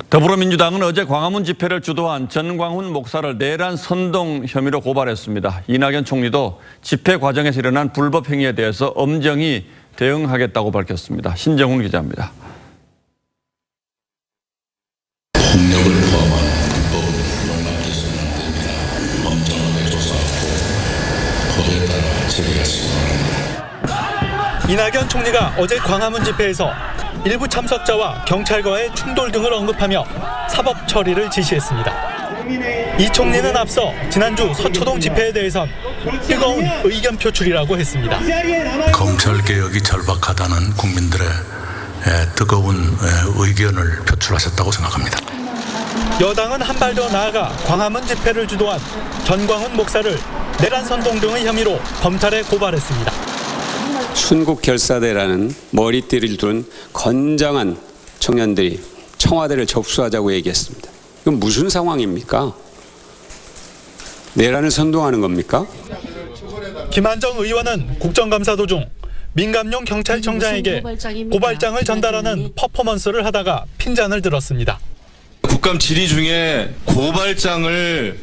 더불어민주당은 어제 광화문 집회를 주도한 전광훈 목사를 내란 선동 혐의로 고발했습니다. 이낙연 총리도 집회 과정에서 일어난 불법 행위에 대해서 엄정히 대응하겠다고 밝혔습니다. 신정훈 기자입니다. 폭력을 포함한 불법 용납돼서는 됩니다. 엄정하게 조사하고 법에 따라 처리하시기 바랍니다. 이낙연 총리가 어제 광화문 집회에서 일부 참석자와 경찰과의 충돌 등을 언급하며 사법 처리를 지시했습니다. 이 총리는 앞서 지난주 서초동 집회에 대해선 뜨거운 의견 표출이라고 했습니다. 검찰개혁이 절박하다는 국민들의 뜨거운 의견을 표출하셨다고 생각합니다. 여당은 한 발 더 나아가 광화문 집회를 주도한 전광훈 목사를 내란 선동 등의 혐의로 검찰에 고발했습니다. 순국결사대라는 머리띠를 둔 건장한 청년들이 청와대를 접수하자고 얘기했습니다. 이건 무슨 상황입니까? 내란을 선동하는 겁니까? 김한정 의원은 국정감사 도중 민감용 경찰청장에게 고발장을 전달하는 퍼포먼스를 하다가 핀잔을 들었습니다. 국감 질의 중에 고발장을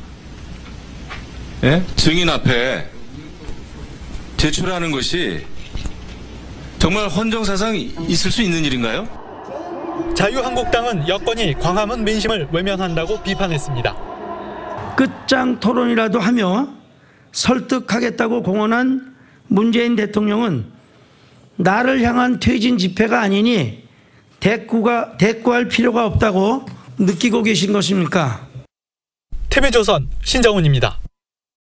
증인 앞에 제출하는 것이 정말 헌정사상 있을 수 있는 일인가요? 자유한국당은 여권이 광화문 민심을 외면한다고 비판했습니다. 끝장 토론이라도 하며 설득하겠다고 공언한 문재인 대통령은 나를 향한 퇴진 집회가 아니니 대꾸할 필요가 없다고 느끼고 계신 것입니까? TV조선 신정훈입니다.